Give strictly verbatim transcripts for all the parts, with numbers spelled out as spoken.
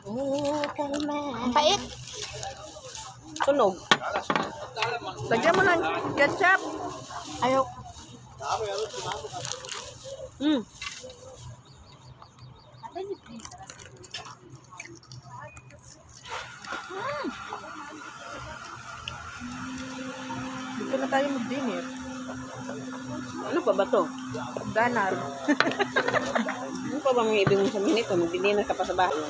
Oh, kalma. Ang pait. Tunog. Lagyan mo ng ketchup. Ayok. Hmm. Dito na tayo mag-dinner. Ano pa ba to? Ganar. Ano pa ba mga ibig mong sabihin ito? Mag-dinner ka pa sa bahay.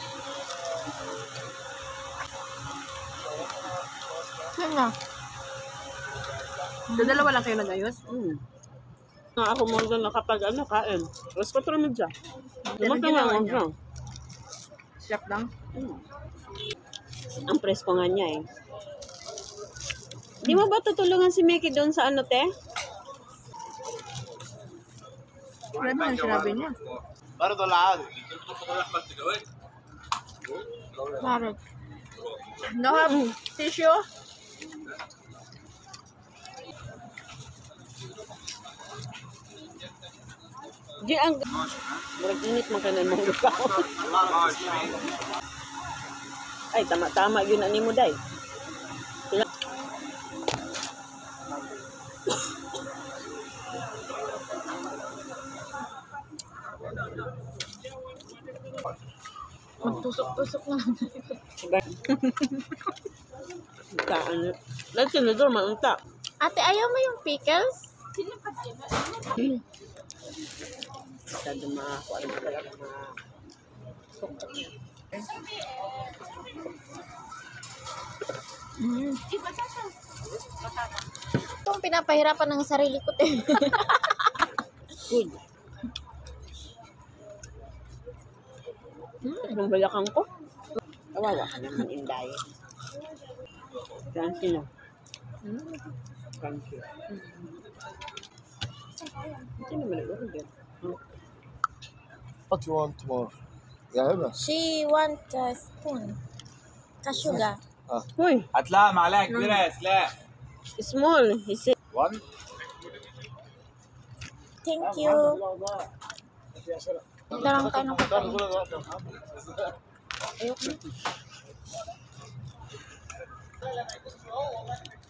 Yan na. Dalawa lang kayo nag-ayos? Hmm. Na ako mo doon nakapag ano, kain. Alas kwatro mo dyan. Lumaki nga ako dyan. Siyak lang? Hmm. Ang presko nga niya eh. Di mo ba tutulungan si Mickey doon sa ano, te? Wala ba ang sinabi niya? برضه العادي Marot. No have tissue? Di ang... Murag init man kanan mong lupaw. Ay, tama-tama yun ani mo, day. Magtusok-tusok na. Kaan. Lahat sinador, maunta. Ate, ayaw mo yung pickles? Masyado makakuha na talaga mga... Mm. Itong pinapahirapan ng sarili ko. Good. Hmm, ang balakang ko. Kawawa ka naman, Inday. Fancy na. Hmm. Fancy. Hindi naman nag-order. What you want more? يا هبة She want a spoon. Kashuga. Uy, هتلاقي معلقه كبيره يا اسلام. small. He said, one Thank you. Larang tayo ng kakain. Ayoko.